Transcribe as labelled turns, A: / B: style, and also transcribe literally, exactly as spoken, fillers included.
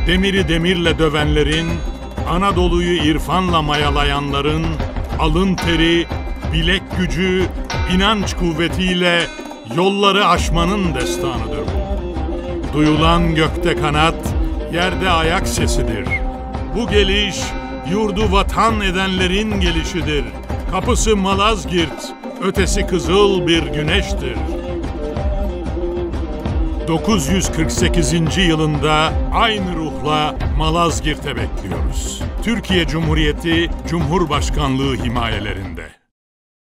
A: Demiri demirle dövenlerin, Anadolu'yu irfanla mayalayanların, alın teri, bilek gücü, inanç kuvvetiyle yolları aşmanın destanıdır bu. Duyulan gökte kanat, yerde ayak sesidir. Bu geliş, yurdu vatan edenlerin gelişidir. Kapısı Malazgirt, ötesi kızıl bir güneştir. dokuz yüz kırk sekizinci yılında aynı ruhla Malazgirt'e bekliyoruz. Türkiye Cumhuriyeti Cumhurbaşkanlığı himayelerinde.